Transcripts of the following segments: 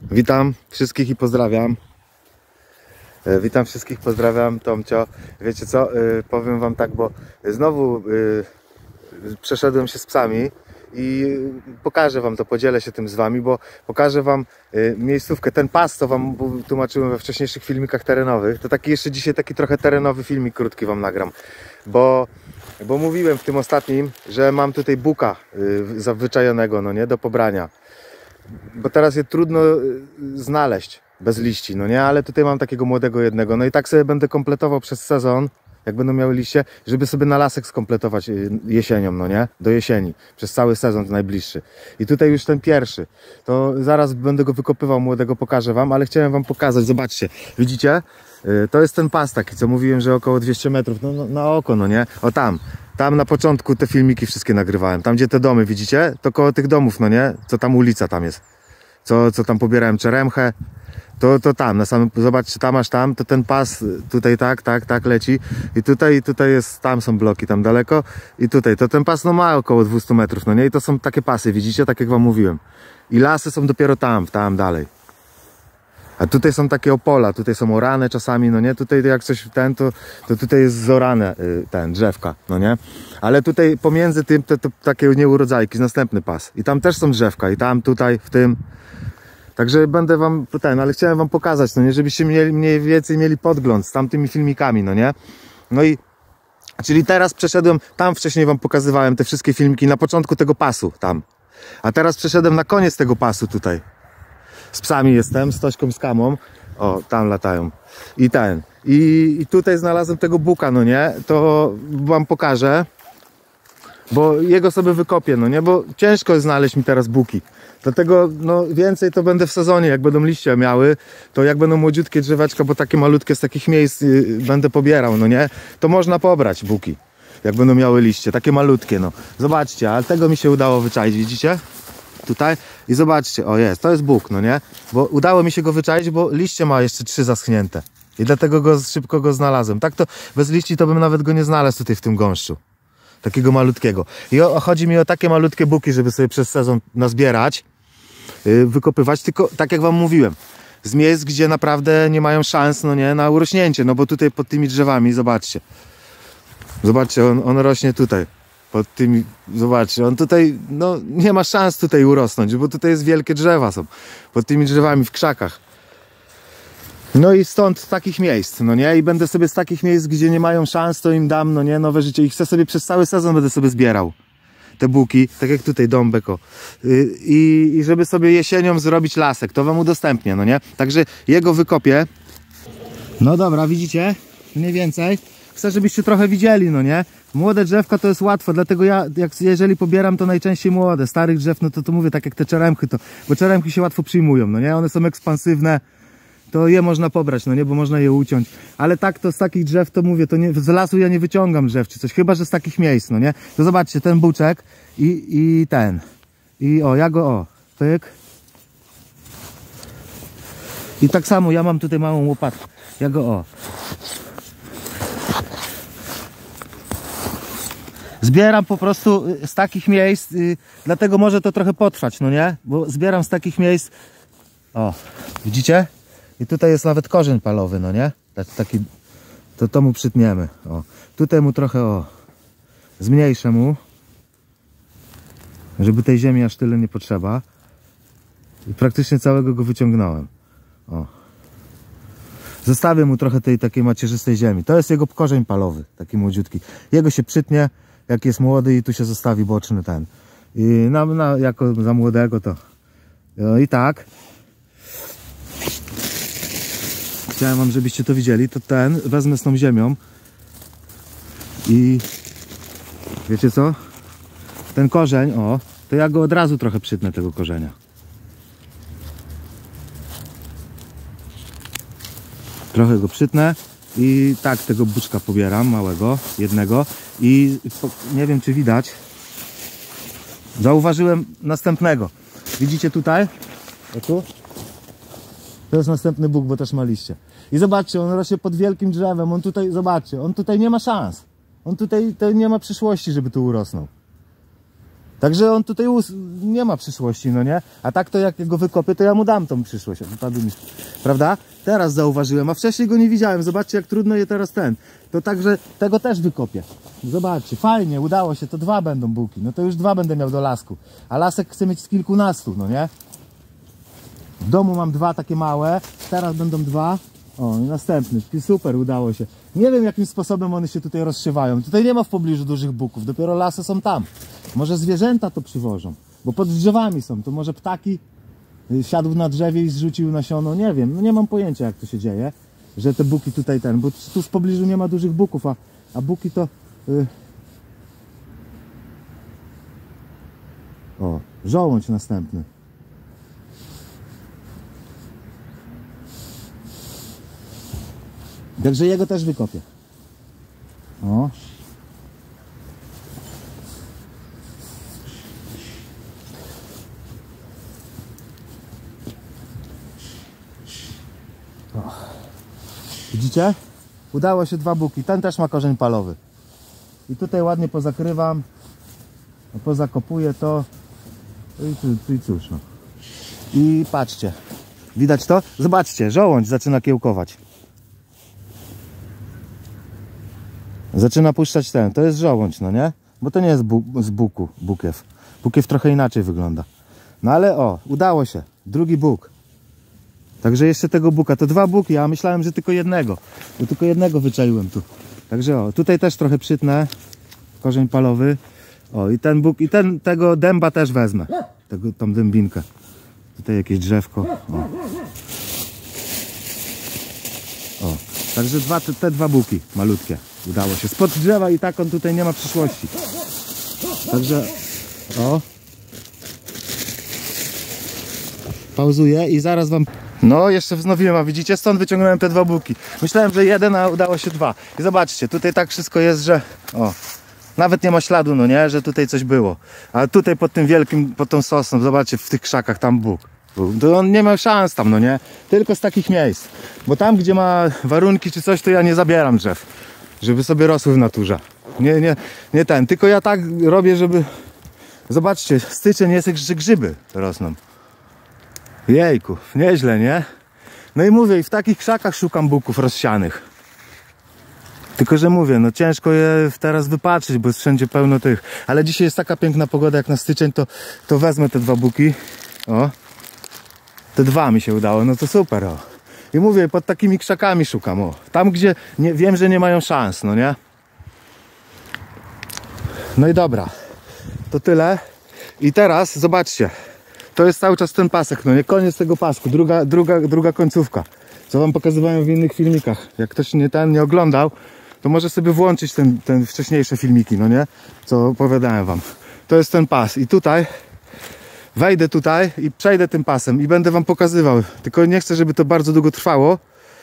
Witam wszystkich i pozdrawiam. Witam wszystkich, pozdrawiam, Tomcio. Wiecie co, powiem wam tak, bo znowu przeszedłem się z psami i pokażę wam to, podzielę się tym z wami, bo pokażę wam miejscówkę. Ten pas, co wam tłumaczyłem we wcześniejszych filmikach terenowych, to taki jeszcze dzisiaj taki trochę terenowy filmik krótki wam nagram, bo mówiłem w tym ostatnim, że mam tutaj buka zawyczajonego, no nie, do pobrania. Bo teraz je trudno znaleźć bez liści, no nie, ale tutaj mam takiego młodego jednego, no i tak sobie będę kompletował przez sezon, jak będą miały liście, żeby sobie na lasek skompletować jesienią, no nie, do jesieni, przez cały sezon najbliższy. I tutaj już ten pierwszy, to zaraz będę go wykopywał młodego, pokażę wam, ale chciałem wam pokazać, zobaczcie, widzicie, to jest ten pas taki, co mówiłem, że około 200 metrów, no na oko, no nie, o tam na początku te filmiki wszystkie nagrywałem. Tam gdzie te domy widzicie, to koło tych domów, no nie? Co tam ulica tam jest. Co tam pobierałem czeremchę. To tam, na samym, zobaczcie, tam aż tam, to ten pas tutaj tak leci. I tutaj jest, tam są bloki, tam daleko. I tutaj, to ten pas no ma około 200 metrów, no nie? I to są takie pasy, widzicie? Tak jak wam mówiłem. I lasy są dopiero tam dalej. A tutaj są takie opola, tutaj są orane czasami, no nie, tutaj jak coś to tutaj jest zorane drzewka, no nie, ale tutaj pomiędzy tym to takie nieurodzajki, następny pas i tam też są drzewka i tam tutaj w tym, także będę wam ale chciałem wam pokazać, no nie, żebyście mniej więcej mieli podgląd z tamtymi filmikami, no nie, no i czyli teraz przeszedłem, tam wcześniej wam pokazywałem te wszystkie filmiki na początku tego pasu, tam, a teraz przeszedłem na koniec tego pasu tutaj. Z psami jestem, z Tośką, z Kamą. O, tam latają. I tutaj znalazłem tego buka, no nie? To wam pokażę. Bo jego sobie wykopię, no nie? Bo ciężko jest znaleźć mi teraz buki. Dlatego, no więcej to będę w sezonie, jak będą liście miały. To jak będą młodziutkie drzeweczka, bo takie malutkie z takich miejsc będę pobierał, no nie? To można pobrać buki. Jak będą miały liście, takie malutkie, no. Zobaczcie, ale tego mi się udało wyczaić, widzicie? Tutaj i zobaczcie, o jest, to jest buk, no nie? Bo udało mi się go wyczaić, bo liście ma jeszcze 3 zaschnięte i dlatego szybko go znalazłem. Tak to bez liści to bym nawet go nie znalazł tutaj w tym gąszczu, takiego malutkiego. I chodzi mi o takie malutkie buki, żeby sobie przez sezon nazbierać, wykopywać, tylko tak jak wam mówiłem, z miejsc, gdzie naprawdę nie mają szans, no nie, na urośnięcie, no bo tutaj pod tymi drzewami, zobaczcie, on rośnie tutaj. Pod tymi, zobaczcie, on tutaj, no nie ma szans tutaj urosnąć, bo tutaj jest wielkie drzewa są, pod tymi drzewami w krzakach. No i stąd z takich miejsc, no nie, i będę sobie z takich miejsc, gdzie nie mają szans, to im dam, no nie, nowe życie i chcę sobie przez cały sezon będę sobie zbierał te buki, tak jak tutaj dąbek, o. I żeby sobie jesienią zrobić lasek, to wam udostępnię, no nie, także jego wykopię. No dobra, widzicie, mniej więcej. Chcę, żebyście trochę widzieli, no nie? Młode drzewka to jest łatwo, dlatego ja, jeżeli pobieram, to najczęściej młode. Starych drzew, no to mówię, tak jak te czeremchy, bo czeremchy się łatwo przyjmują, no nie? One są ekspansywne, to je można pobrać, no nie? Bo można je uciąć. Ale tak to z takich drzew, to mówię, to nie, z lasu ja nie wyciągam drzew czy coś, chyba że z takich miejsc, no nie? To zobaczcie, ten buczek i ten. I o, ja go, pyk. I tak samo, ja mam tutaj małą łopatkę. Ja go, zbieram po prostu z takich miejsc, dlatego może to trochę potrwać, no nie? Bo zbieram z takich miejsc, o, widzicie? I tutaj jest nawet korzeń palowy, no nie? Taki, to mu przytniemy, o. Tutaj mu trochę, zmniejszę mu, żeby tej ziemi aż tyle nie potrzeba. I praktycznie całego go wyciągnąłem, o. Zostawię mu trochę tej takiej macierzystej ziemi. To jest jego korzeń palowy, taki młodziutki. Jego się przytnie, jak jest młody i tu się zostawi boczny ten. I jako za młodego to... I tak. Chciałem wam, żebyście to widzieli. To wezmę z tą ziemią. I... Wiecie co? Ten korzeń, to ja go od razu trochę przytnę, tego korzenia. Trochę go przytnę. I tak tego buczka pobieram, małego, jednego. I nie wiem, czy widać. Zauważyłem następnego. Widzicie tutaj? O tu? To jest następny buk, bo też ma liście. I zobaczcie, on rośnie pod wielkim drzewem. On tutaj, zobaczcie, on tutaj nie ma szans. On tutaj nie ma przyszłości, żeby tu urosnął. Także on tutaj nie ma przyszłości, no nie? A tak to jak go wykopię, to ja mu dam tą przyszłość. Wypadł mi, prawda? Teraz zauważyłem, a wcześniej go nie widziałem. Zobaczcie, jak trudno je teraz To także tego też wykopię. Zobaczcie, fajnie, udało się, to 2 będą buki. No to już 2 będę miał do lasku. A lasek chcę mieć z kilkunastu, no nie? W domu mam 2 takie małe, teraz będą 2. O, i następny, super, udało się. Nie wiem, jakim sposobem one się tutaj rozsiewają. Tutaj nie ma w pobliżu dużych buków, dopiero lasy są tam. Może zwierzęta to przywożą, bo pod drzewami są. To może ptaki siadł na drzewie i zrzucił nasiono, nie wiem. No nie mam pojęcia, jak to się dzieje, że te buki tutaj bo tu w pobliżu nie ma dużych buków, a buki to... O, żołądź następny. Także jego też wykopię. O. Widzicie? Udało się 2 buki. Ten też ma korzeń palowy. I tutaj ładnie pozakrywam. Pozakopuję to. I cóż no. I patrzcie. Widać to? Zobaczcie, żołądź zaczyna kiełkować. Zaczyna puszczać to jest żołądź, no nie? Bo to nie jest z bukiew. Bukiew trochę inaczej wygląda. No ale o, udało się. Drugi buk. Także jeszcze tego buka. To 2 buki, a myślałem, że tylko jednego. Bo tylko jednego wyczaiłem tu. Także o, tutaj też trochę przytnę. Korzeń palowy. O, i ten buk, i tego dęba też wezmę. Tą dębinkę. Tutaj jakieś drzewko. O. Także te 2 buki malutkie. Udało się. Spod drzewa i tak on tutaj nie ma przyszłości. Także o. Pauzuję i zaraz wam... No, jeszcze wznowiłem, a widzicie? Stąd wyciągnąłem te 2 buki. Myślałem, że 1, a udało się 2. I zobaczcie, tutaj tak wszystko jest, że... O. Nawet nie ma śladu, no nie? Że tutaj coś było. A tutaj pod tym wielkim, pod tą sosną, zobaczcie, w tych krzakach tam buk. To on nie ma szans tam, no nie? Tylko z takich miejsc. Bo tam, gdzie ma warunki czy coś, to ja nie zabieram drzew. Żeby sobie rosły w naturze. Nie ten. Tylko ja tak robię, żeby... Zobaczcie, styczeń jest, że grzyby rosną. Jejku, nieźle, nie? No i mówię, i w takich krzakach szukam buków rozsianych. Tylko, że mówię, no ciężko je teraz wypatrzyć, bo jest wszędzie pełno tych. Ale dzisiaj jest taka piękna pogoda jak na styczeń, to wezmę te 2 buki. O. Te 2 mi się udało, no to super, o. I mówię, pod takimi krzakami szukam, o. Tam, gdzie wiem, że nie mają szans, no nie? No i dobra. To tyle. I teraz, zobaczcie. To jest cały czas ten pasek, no nie? Koniec tego pasku. Druga końcówka. Co wam pokazywałem w innych filmikach. Jak ktoś nie oglądał, to może sobie włączyć ten wcześniejsze filmiki, no nie? Co opowiadałem wam. To jest ten pas. I tutaj wejdę tutaj i przejdę tym pasem i będę wam pokazywał. Tylko nie chcę, żeby to bardzo długo trwało.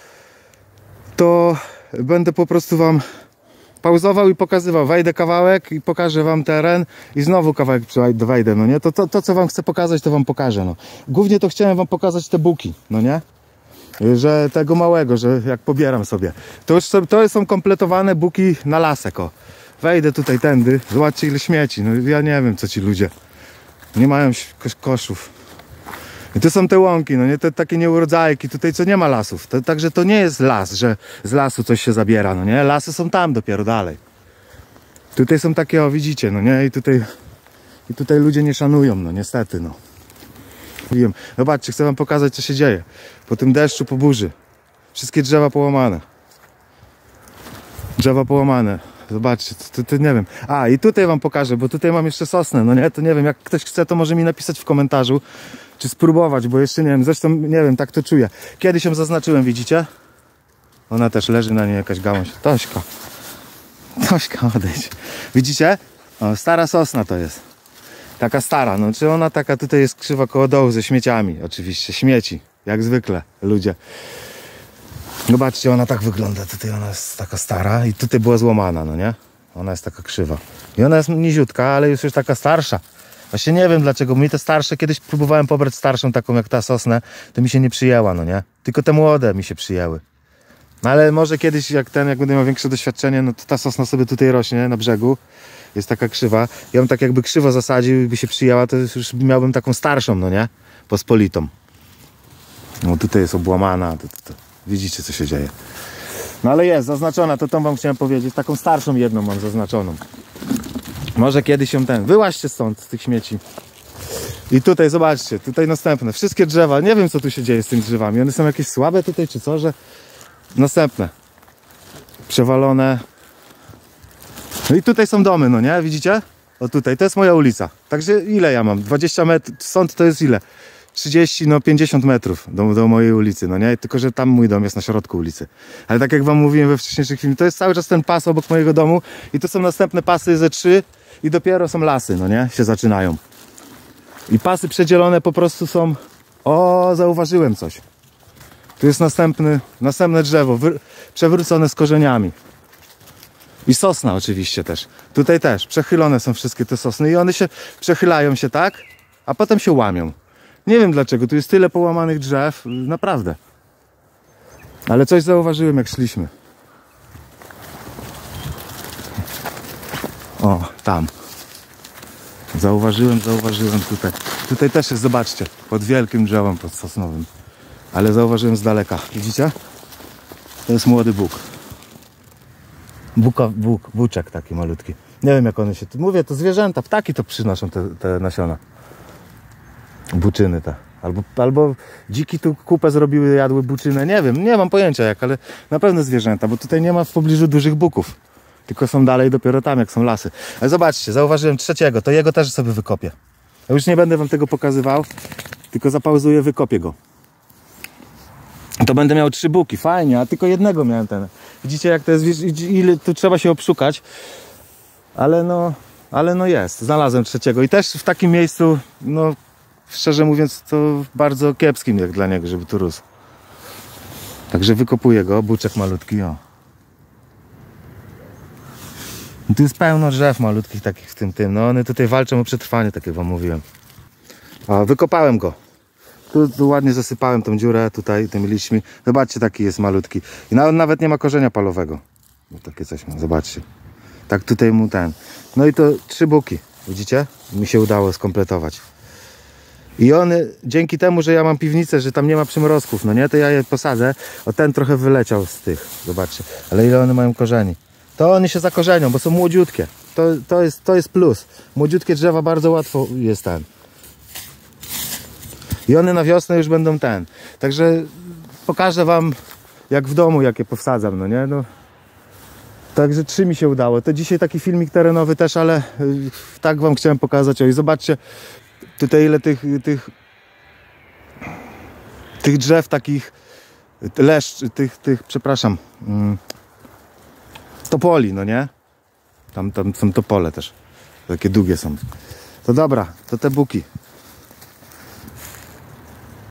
To będę po prostu wam pauzował i pokazywał. Wejdę kawałek i pokażę wam teren i znowu kawałek wejdę, no nie? To co wam chcę pokazać, to wam pokażę, no. Głównie to chciałem wam pokazać te buki, no nie? Że tego małego, że jak pobieram sobie. To są kompletowane buki na lasek, o. Wejdę tutaj tędy, zobaczcie ile śmieci. No ja nie wiem, co ci ludzie. Nie mają koszów. I tu są te łąki, no nie? Te takie nieurodzajki, tutaj co nie ma lasów. Także to nie jest las, że z lasu coś się zabiera, no nie? Lasy są tam dopiero dalej. Tutaj są takie, o widzicie, no nie? I tutaj ludzie nie szanują, no niestety, no. Zobaczcie, chcę wam pokazać, co się dzieje. Po tym deszczu, po burzy. Wszystkie drzewa połamane. Drzewa połamane. Zobaczcie, to nie wiem. A, i tutaj wam pokażę, bo tutaj mam jeszcze sosnę, no nie? To nie wiem, jak ktoś chce, to może mi napisać w komentarzu, czy spróbować, bo jeszcze nie wiem. Zresztą, nie wiem, tak to czuję. Kiedyś ją zaznaczyłem, widzicie? Ona też leży na niej jakaś gałąź. Tośka, odejdź. Widzicie? O, stara sosna to jest. Taka stara, no czy ona taka tutaj jest krzywa koło dołu ze śmieciami, oczywiście, śmieci, jak zwykle ludzie. Zobaczcie, ona tak wygląda, tutaj ona jest taka stara i tutaj była złamana, no nie? Ona jest taka krzywa. I ona jest niziutka, ale już taka starsza. Właśnie nie wiem dlaczego, mi te starsze, kiedyś próbowałem pobrać starszą taką jak ta sosnę, to mi się nie przyjęła, no nie? Tylko te młode mi się przyjęły. No ale może kiedyś, jak będę miał większe doświadczenie, no to ta sosna sobie tutaj rośnie na brzegu jest taka krzywa. Ja bym tak jakby krzywo zasadził i by się przyjęła, to już miałbym taką starszą, no nie? Pospolitą. No tutaj jest obłamana, to. Widzicie, co się dzieje. No ale jest zaznaczona, to wam chciałem powiedzieć. Taką starszą jedną mam zaznaczoną. Może kiedyś ją wyłaźcie stąd, z tych śmieci. I tutaj, zobaczcie, tutaj następne. Wszystkie drzewa, nie wiem co tu się dzieje z tymi drzewami. One są jakieś słabe tutaj, czy co, że... Następne. Przewalone. No i tutaj są domy, no nie? Widzicie? O tutaj, to jest moja ulica. Także ile ja mam? 20 metrów, stąd to jest ile? 30, no 50 metrów do mojej ulicy, no nie? Tylko że tam mój dom jest na środku ulicy. Ale tak jak wam mówiłem we wcześniejszych filmach, to jest cały czas ten pas obok mojego domu i to są następne pasy ze 3 i dopiero są lasy, no nie? Się zaczynają. I pasy przedzielone po prostu są... O, zauważyłem coś. Tu jest następne drzewo, przewrócone z korzeniami. I sosna oczywiście też. Tutaj też przechylone są wszystkie te sosny i one się przechylają się tak, a potem się łamią. Nie wiem dlaczego, tu jest tyle połamanych drzew, naprawdę. Ale coś zauważyłem jak szliśmy. O, tam. Zauważyłem tutaj. Tutaj też jest, zobaczcie, pod wielkim drzewem, pod sosnowym. Ale zauważyłem z daleka. Widzicie? To jest młody bóg. Buczek taki malutki. Nie wiem jak one się... Mówię, to zwierzęta, ptaki to przynoszą te nasiona. Buczyny te. Albo dziki tu kupę zrobiły, jadły buczynę. Nie wiem, nie mam pojęcia jak, ale na pewno zwierzęta, bo tutaj nie ma w pobliżu dużych buków. Tylko są dalej dopiero tam, jak są lasy. Ale zobaczcie, zauważyłem trzeciego, to jego też sobie wykopię. Ja już nie będę wam tego pokazywał, tylko zapauzuję, wykopię go. To będę miał 3 buki, fajnie, a tylko jednego miałem ten. Widzicie jak to jest, ile tu trzeba się obszukać. Ale no jest, znalazłem trzeciego i też w takim miejscu, no szczerze mówiąc, to bardzo kiepskim jak dla niego, żeby tu rósł. Także wykopuję go, buczek malutki, o. Tu jest pełno drzew malutkich takich w tym. No one tutaj walczą o przetrwanie, tak jak wam mówiłem. A wykopałem go. Tu ładnie zasypałem tą dziurę tutaj tymi liśćmi. Zobaczcie, taki jest malutki. I nawet nie ma korzenia palowego. No, takie coś ma, zobaczcie. Tak tutaj mu No i to 3 buki. Widzicie? Mi się udało skompletować. I one, dzięki temu, że ja mam piwnicę, że tam nie ma przymrozków, no nie, to ja je posadzę. O, ten trochę wyleciał z tych. Zobaczcie. Ale ile one mają korzeni. To one się zakorzenią, bo są młodziutkie. To jest plus. Młodziutkie drzewa bardzo łatwo jest I one na wiosnę już będą Także pokażę wam jak w domu, jakie powsadzam, no nie? No. Także 3 mi się udało. To dzisiaj taki filmik terenowy też, ale tak wam chciałem pokazać. O, i zobaczcie tutaj ile tych drzew takich przepraszam, topoli, no nie? Tam są topole też. Takie długie są. To dobra, to te buki.